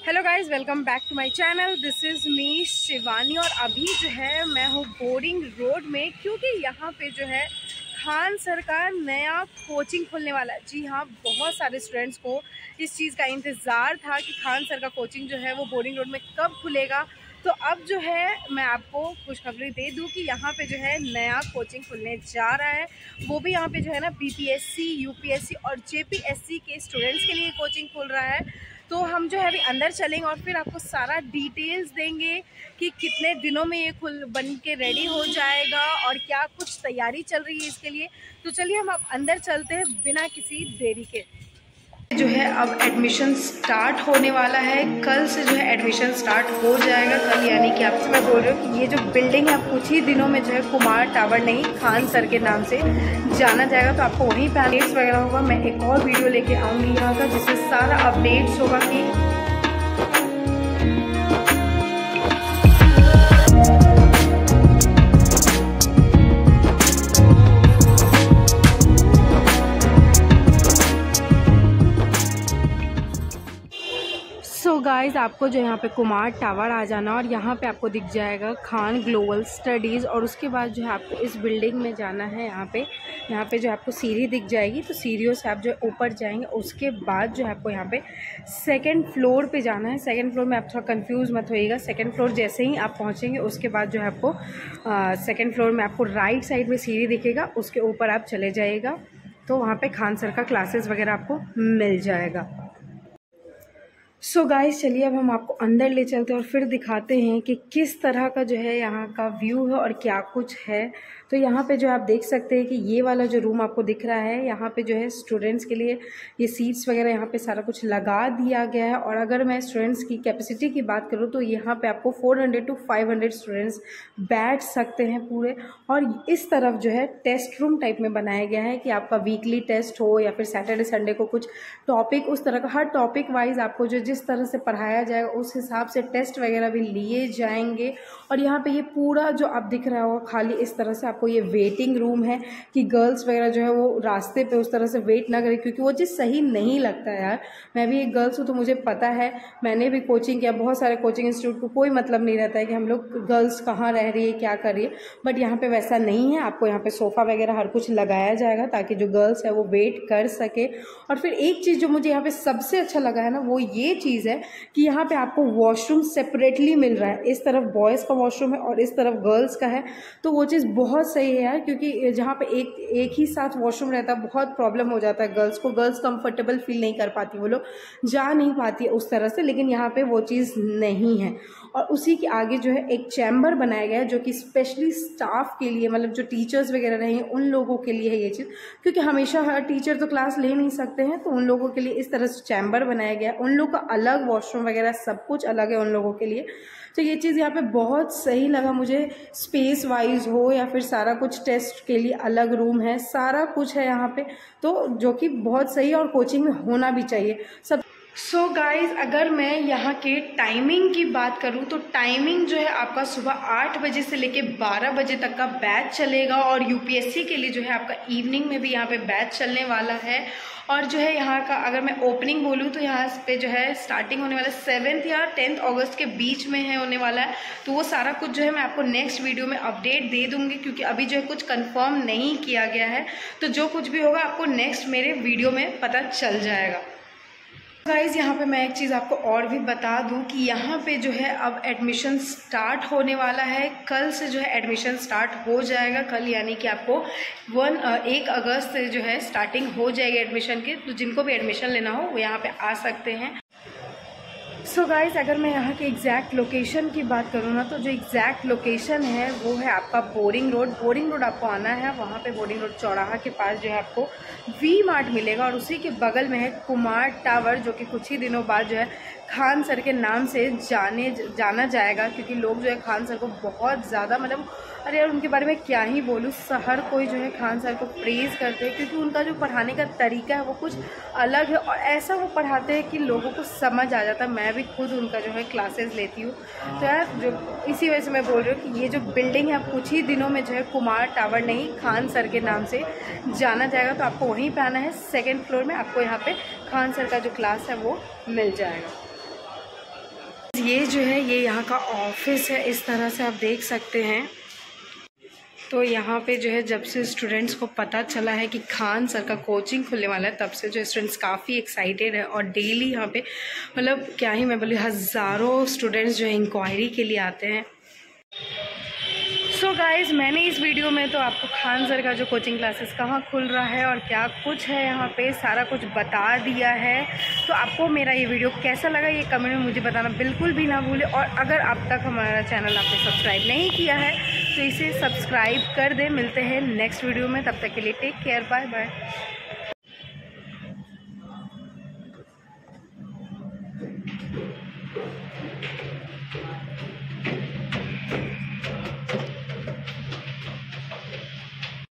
Hello guys, welcome back to my channel. This is me Shivani. और अभी जो है मैं हूँ बोरिंग रोड में, क्योंकि यहाँ पे जो है खान सर का नया कोचिंग खुलने वाला है। जी हाँ, बहुत सारे स्टूडेंट्स को इस चीज़ का इंतज़ार था कि खान सर का कोचिंग जो है वो बोरिंग रोड में कब खुलेगा। तो अब जो है मैं आपको खुशखबरी दे दूँ कि यहाँ पे जो है नया कोचिंग खुलने जा रहा है। वो भी यहाँ पे जो है ना बीपीएससी, यूपीएससी और जेपीएससी के स्टूडेंट्स के लिए कोचिंग खुल रहा है। तो हम जो है अभी अंदर चलेंगे और फिर आपको सारा डिटेल्स देंगे कि कितने दिनों में ये खुल बन के रेडी हो जाएगा और क्या कुछ तैयारी चल रही है इसके लिए। तो चलिए हम अब अंदर चलते हैं बिना किसी देरी के। जो है अब एडमिशन स्टार्ट होने वाला है। कल से जो है एडमिशन स्टार्ट हो जाएगा। कल यानी कि आपसे मैं बोल रही हूँ कि ये जो बिल्डिंग है कुछ ही दिनों में जो है कुमार टावर नहीं, खान सर के नाम से जाना जाएगा। तो आपको वहीं पे अपडेट्स वगैरह होगा। मैं एक और वीडियो लेके आऊँगी यहाँ का, जिससे सारा अपडेट्स होगा कि गाइस आपको जो यहाँ पे कुमार टावर आ जाना और यहाँ पे आपको दिख जाएगा खान ग्लोबल स्टडीज़। और उसके बाद जो है आपको इस बिल्डिंग में जाना है। यहाँ पे जो आपको सीढ़ी दिख जाएगी, तो सीढ़ियों से आप जो ऊपर जाएंगे। उसके बाद जो है आपको यहाँ पे सेकंड फ्लोर पे जाना है। सेकंड फ्लोर में आप थोड़ा कंफ्यूज मत होइएगा। सेकंड फ्लोर जैसे ही आप पहुँचेंगे उसके बाद जो है आपको सेकंड फ्लोर में आपको राइट साइड में सीढ़ी दिखेगा, उसके ऊपर आप चले जाइएगा। तो वहाँ पर खान सर का क्लासेस वगैरह आपको मिल जाएगा। सो गाइस चलिए अब हम आपको अंदर ले चलते हैं और फिर दिखाते हैं कि किस तरह का जो है यहाँ का व्यू है और क्या कुछ है। तो यहाँ पे जो आप देख सकते हैं कि ये वाला जो रूम आपको दिख रहा है, यहाँ पे जो है स्टूडेंट्स के लिए ये सीट्स वगैरह यहाँ पे सारा कुछ लगा दिया गया है। और अगर मैं स्टूडेंट्स की कैपेसिटी की बात करूँ तो यहाँ पे आपको 400 to 500 स्टूडेंट्स बैठ सकते हैं पूरे। और इस तरफ जो है टेस्ट रूम टाइप में बनाया गया है कि आपका वीकली टेस्ट हो या फिर सैटरडे संडे को कुछ टॉपिक, उस तरह का हर टॉपिक वाइज आपको जो जिस तरह से पढ़ाया जाएगा उस हिसाब से टेस्ट वगैरह भी लिए जाएंगे। और यहाँ पे ये पूरा जो आप दिख रहा होगा खाली इस तरह से आपको ये वेटिंग रूम है कि गर्ल्स वगैरह जो है वो रास्ते पे उस तरह से वेट ना करें, क्योंकि वो चीज़ सही नहीं लगता है यार। मैं भी एक गर्ल्स हूँ तो मुझे पता है, मैंने भी कोचिंग किया। बहुत सारे कोचिंग इंस्टीट्यूट को कोई मतलब नहीं रहता है कि हम लोग गर्ल्स कहाँ रह रही है, क्या कर रही है। बट यहाँ पे वैसा नहीं है। आपको यहाँ पे सोफ़ा वगैरह हर कुछ लगाया जाएगा ताकि जो गर्ल्स है वो वेट कर सके। और फिर एक चीज़ जो मुझे यहाँ पे सबसे अच्छा लगा है ना, वो ये चीज़ है कि यहाँ पे आपको वॉशरूम सेपरेटली मिल रहा है। इस तरफ बॉयज़ का वॉशरूम है और इस तरफ गर्ल्स का है। तो वो चीज़ बहुत सही है यार, क्योंकि जहाँ पे एक ही साथ वॉशरूम रहता है बहुत प्रॉब्लम हो जाता है गर्ल्स को। गर्ल्स कंफर्टेबल फील नहीं कर पाती, वो लोग जा नहीं पाती है उस तरह से। लेकिन यहाँ पे वो चीज़ नहीं है। और उसी के आगे जो है एक चैम्बर बनाया गया है जो कि स्पेशली स्टाफ के लिए, मतलब जो टीचर्स वगैरह रहेंगे उन लोगों के लिए है ये चीज़। क्योंकि हमेशा हर टीचर तो क्लास ले नहीं सकते हैं, तो उन लोगों के लिए इस तरह से चैम्बर बनाया गया है। उन लोग का अलग वॉशरूम वगैरह सब कुछ अलग है उन लोगों के लिए। तो ये चीज़ यहाँ पे बहुत सही लगा मुझे। स्पेस वाइज हो या फिर सारा कुछ टेस्ट के लिए अलग रूम है, सारा कुछ है यहाँ पे। तो जो कि बहुत सही है और कोचिंग में होना भी चाहिए सब। सो गाइज अगर मैं यहाँ के टाइमिंग की बात करूँ तो टाइमिंग जो है आपका सुबह 8 बजे से लेके 12 बजे तक का बैच चलेगा। और यूपीएससी के लिए जो है आपका इवनिंग में भी यहाँ पे बैच चलने वाला है। और जो है यहाँ का अगर मैं ओपनिंग बोलूँ तो यहाँ पे जो है स्टार्टिंग होने वाला 7 या 10 अगस्त के बीच में है होने वाला है। तो वो सारा कुछ जो है मैं आपको नेक्स्ट वीडियो में अपडेट दे दूँगी, क्योंकि अभी जो है कुछ कंफर्म नहीं किया गया है। तो जो कुछ भी होगा आपको नेक्स्ट मेरे वीडियो में पता चल जाएगा। गाइज़ यहाँ पे मैं एक चीज़ आपको और भी बता दूं कि यहाँ पे जो है अब एडमिशन स्टार्ट होने वाला है। कल से जो है एडमिशन स्टार्ट हो जाएगा। कल यानी कि आपको 1 अगस्त से जो है स्टार्टिंग हो जाएगी एडमिशन की। तो जिनको भी एडमिशन लेना हो वो यहाँ पे आ सकते हैं। सो गाइज़ अगर मैं यहाँ के एग्जैक्ट लोकेशन की बात करूँ ना, तो जो एग्जैक्ट लोकेशन है वो है आपका बोरिंग रोड। बोरिंग रोड आपको आना है। वहाँ पे बोरिंग रोड चौराहा के पास जो है आपको वी मार्ट मिलेगा। और उसी के बगल में है कुमार टावर, जो कि कुछ ही दिनों बाद जो है खान सर के नाम से जाना जाएगा। क्योंकि लोग जो है खान सर को बहुत ज़्यादा, मतलब अरे यार उनके बारे में क्या ही बोलूँ, हर कोई जो है खान सर को प्रेज़ करते हैं। क्योंकि उनका जो पढ़ाने का तरीका है वो कुछ अलग है और ऐसा वो पढ़ाते हैं कि लोगों को समझ आ जाता है। मैं भी खुद उनका जो है क्लासेस लेती हूँ। तो यार जो इसी वजह से मैं बोल रही हूँ कि ये जो बिल्डिंग है कुछ ही दिनों में जो है कुमार टावर नहीं, खान सर के नाम से जाना जाएगा। तो आपको वहीं पर आना है। सेकेंड फ्लोर में आपको यहाँ पर खान सर का जो क्लास है वो मिल जाएगा। ये जो है ये यहाँ का ऑफिस है, इस तरह से आप देख सकते हैं। तो यहाँ पे जो है जब से स्टूडेंट्स को पता चला है कि खान सर का कोचिंग खुलने वाला है, तब से जो स्टूडेंट्स काफ़ी एक्साइटेड है और डेली यहाँ पे मतलब क्या ही मैं बोली, हज़ारों स्टूडेंट्स जो है इंक्वायरी के लिए आते हैं। सो गाइज़, मैंने इस वीडियो में तो आपको खान सर का जो कोचिंग क्लासेस कहाँ खुल रहा है और क्या कुछ है यहाँ पे सारा कुछ बता दिया है। तो आपको मेरा ये वीडियो कैसा लगा ये कमेंट में मुझे बताना बिल्कुल भी ना भूलें। और अगर अब तक हमारा चैनल आपने सब्सक्राइब नहीं किया है तो इसे सब्सक्राइब कर दें। मिलते हैं नेक्स्ट वीडियो में, तब तक के लिए टेक केयर, बाय बाय।